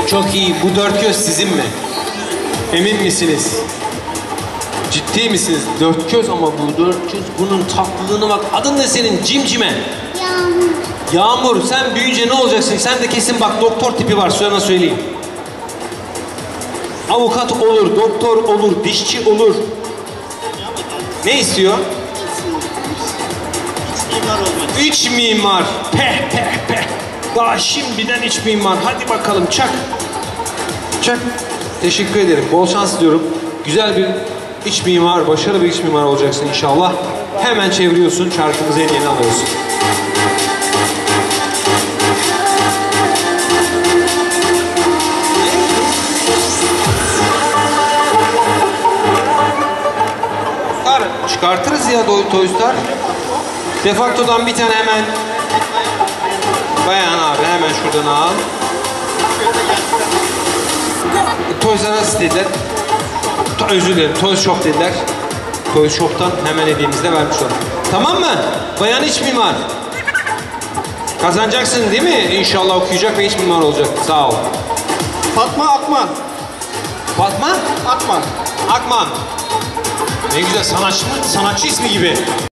Çok iyi. Bu dört göz sizin mi? Emin misiniz? Ciddi misiniz? Dört göz ama bu dört göz. Bunun tatlılığına bak. Adın ne senin? Cimcime. Yağmur. Yağmur, sen büyüyünce ne olacaksın? Sen de kesin bak doktor tipi var, sana söyleyeyim. Avukat olur, doktor olur, dişçi olur. Ne istiyor? İç mimar. Peh peh peh. Daha şimdiden iç mimar. Hadi bakalım çak. Çak. Teşekkür ederim. Bol şans diliyorum. Güzel bir iç mimar, başarılı bir iç mimar olacaksın inşallah. Hemen çeviriyorsun, çarkımızı en yeni alıyorsun. Çıkartırız ya Toy Star. Defakto'dan bir tane hemen. Bayan abi hemen şuradan al. Toys R Us dediler. Özür dilerim, Toys Shop dediler. Toys Shop'tan hemen hediyemizi de vermiş olalım. Tamam mı? Bayan iç mimar. Kazanacaksın değil mi? İnşallah okuyacak ve iç mimar olacak. Sağ ol. Fatma Akman. Fatma? Akman. Akman. Ne güzel sanatçı ismi gibi.